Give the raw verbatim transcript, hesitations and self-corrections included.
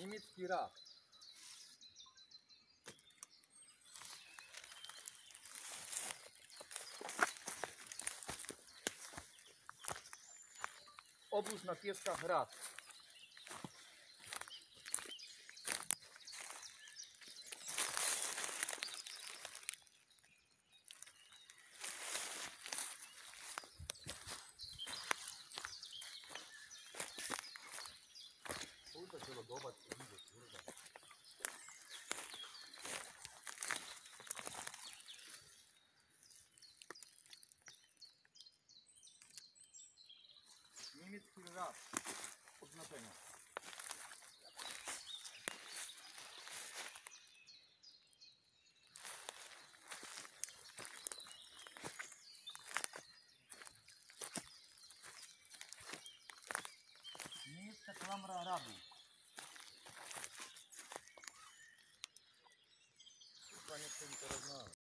Niemiecki rak. Obóz na Pieskach Rad. Kurde, się logować, kurde. Niemiecki rak. Oznaczenia. Niemiecka klamra radu. Chyba nie chcę mi to rozmawiać.